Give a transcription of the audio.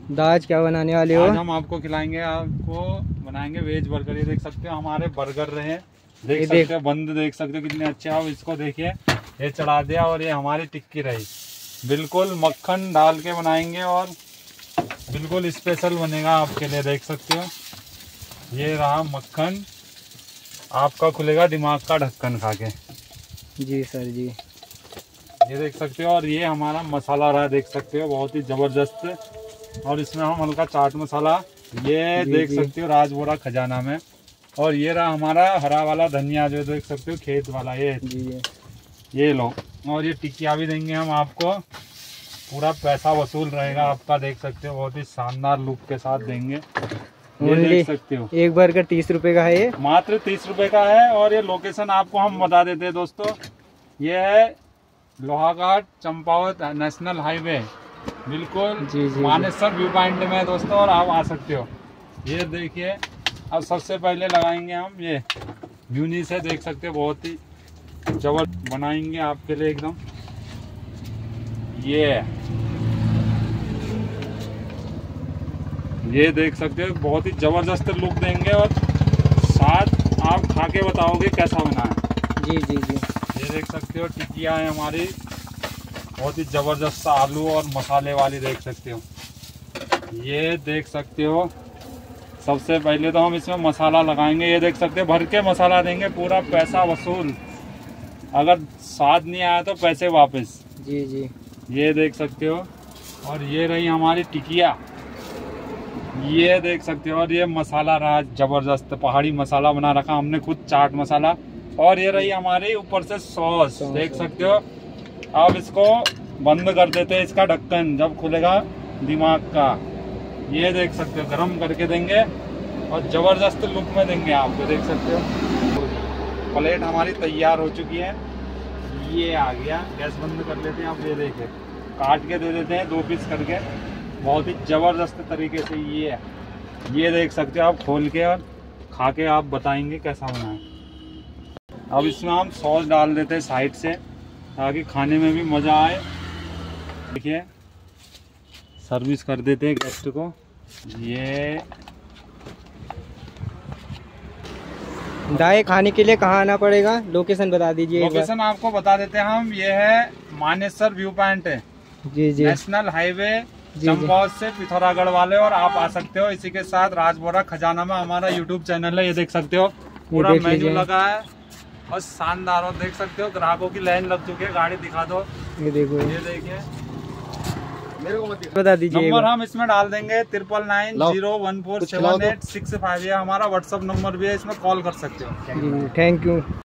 दाज क्या बनाने वाले हो? आज हम आपको खिलाएंगे, आपको बनाएंगे वेज बर्गर। ये देख सकते हो हमारे बर्गर रहे, देख सकते हो बंद, देख सकते हो कितने अच्छे। आप इसको देखिए, ये चढ़ा दिया और ये हमारी टिक्की रही, बिल्कुल मक्खन डाल के बनाएंगे और बिल्कुल स्पेशल बनेगा आपके लिए। देख सकते हो ये रहा मक्खन, आपका खुलेगा दिमाग का ढक्कन खा के। जी सर जी। ये देख सकते हो, और ये हमारा मसाला रहा, देख सकते हो बहुत ही जबरदस्त। और इसमें हम हल्का चाट मसाला, ये देख सकते हो राजबोरा खजाना में। और ये रहा हमारा हरा वाला धनिया, जो देख सकते हो खेत वाला, ये लो। और ये टिकिया भी देंगे हम आपको, पूरा पैसा वसूल रहेगा आपका। देख सकते हो बहुत ही शानदार लुक के साथ देंगे। ये देख सकते हो एक बर्गर 30 रुपए का है, ये मात्र 30 रुपए का है। और ये लोकेशन आपको हम बता देते हैं दोस्तों, ये है लोहाघाट चंपावत नेशनल हाईवे, बिल्कुल मानेसर व्यू पॉइंट में है दोस्तों, और आप आ सकते हो। ये देखिए, अब सबसे पहले लगाएंगे हम ये म्यूनी से, देख सकते हो बहुत ही जबरदस्त बनाएंगे आपके लिए एकदम। ये देख सकते हो बहुत ही जबरदस्त लुक देंगे, और साथ आप खा के बताओगे कैसा बना है। जी जी जी। ये देख सकते हो टिकिया है हमारी, बहुत ही जबरदस्त आलू और मसाले वाली, देख सकते हो। ये देख सकते हो, सबसे पहले तो हम इसमें मसाला लगाएंगे। ये देख सकते हो भर के मसाला देंगे, पूरा पैसा वसूल। अगर स्वाद नहीं आया तो पैसे वापस। जी जी। ये देख सकते हो, और ये रही हमारी टिकिया, ये देख सकते हो। और ये मसाला रहा जबरदस्त, पहाड़ी मसाला बना रखा हमने खुद, चाट मसाला। और ये रही हमारी ऊपर से सॉस, देख सकते हो। अब इसको बंद कर देते हैं, इसका ढक्कन जब खुलेगा दिमाग का। ये देख सकते हो गरम करके देंगे और जबरदस्त लुक में देंगे आपको, देख सकते हो। प्लेट हमारी तैयार हो चुकी है, ये आ गया। गैस बंद कर लेते हैं। आप ये देखिए, काट के दे देते हैं 2 पीस करके, बहुत ही ज़बरदस्त तरीके से। ये देख सकते हो आप, खोल के और खा के आप बताएंगे कैसा बना है। अब इसमें हम सॉस डाल देते हैं साइड से, ताकि खाने में भी मज़ा आए। देखिए, सर्विस कर देते हैं गेस्ट को। ये दाएं खाने के लिए कहाँ आना पड़ेगा? लोकेशन बता दीजिए। लोकेशन आपको बता देते हैं हम, ये है मानेसर व्यू पॉइंट है, जी जी, नेशनल हाईवे चंपावत से पिथौरागढ़ वाले। और आप आ सकते हो। इसी के साथ राजबोरा खजाना में हमारा यूट्यूब चैनल है, ये देख सकते हो पूरा मेन्यू लगा है और शानदार। और देख सकते हो ग्राहकों की लाइन लग चुकी है, गाड़ी दिखा दो। ये देखो, ये देखिए, मेरे को बता दीजिए। नंबर हम इसमें डाल देंगे 9990147865। ये हमारा व्हाट्सएप नंबर भी है, इसमें कॉल कर सकते हो। Thank you.